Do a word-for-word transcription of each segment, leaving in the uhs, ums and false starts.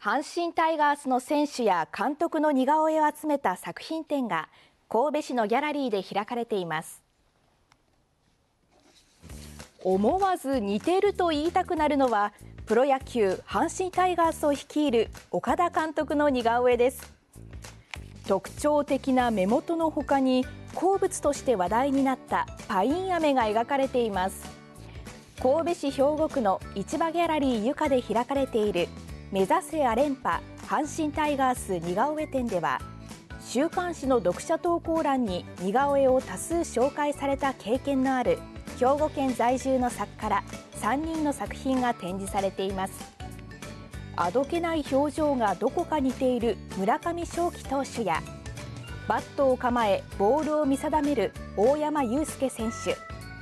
阪神タイガースの選手や監督の似顔絵を集めた作品展が神戸市のギャラリーで開かれています。思わず似てると言いたくなるのはプロ野球阪神タイガースを率いる岡田監督の似顔絵です。特徴的な目元の他に好物として話題になったパインアメが描かれています。神戸市兵庫区の市場ギャラリーゆかで開かれている目指せア連覇阪神タイガース似顔絵展では、週刊誌の読者投稿欄に似顔絵を多数紹介された経験のある兵庫県在住の作家らさんにんの作品が展示されています。あどけない表情がどこか似ている村上頌樹投手や、バットを構えボールを見定める大山悠輔選手、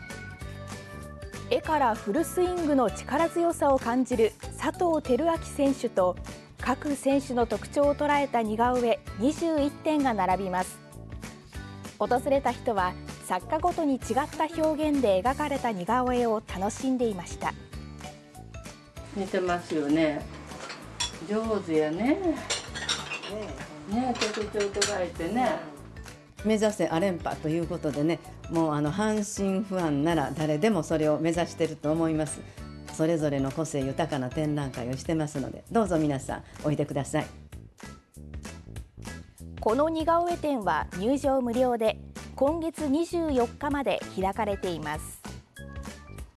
絵からフルスイングの力強さを感じる佐藤輝明選手と、各選手の特徴を捉えた似顔絵にじゅういってんが並びます。訪れた人は作家ごとに違った表現で描かれた似顔絵を楽しんでいました。 似てますよね。上手やね。ね、特徴捉えてね。 目指せア連覇ということでね、もうあの阪神ファンなら誰でもそれを目指していると思います。それぞれの個性豊かな展覧会をしてますので、どうぞ皆さんおいでください。 この似顔絵展は入場無料で今月にじゅうよっかまで開かれています。